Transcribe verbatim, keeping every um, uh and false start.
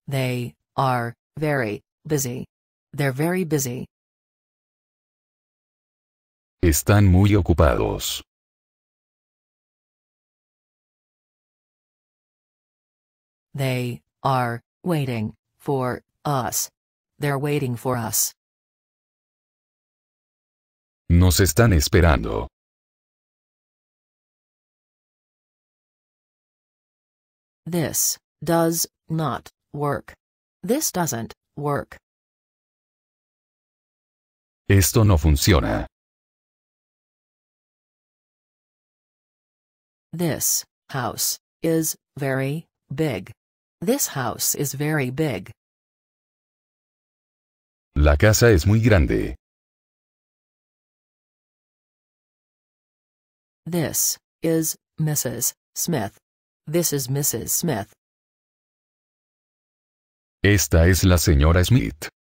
They are very busy. They're very busy. Están muy ocupados. They are waiting for us. They're waiting for us. Nos están esperando. This does not work. This doesn't work. Esto no funciona. This house is very big. This house is very big. La casa es muy grande. This is Missus Smith. This is Missus Smith. Esta es la señora Smith.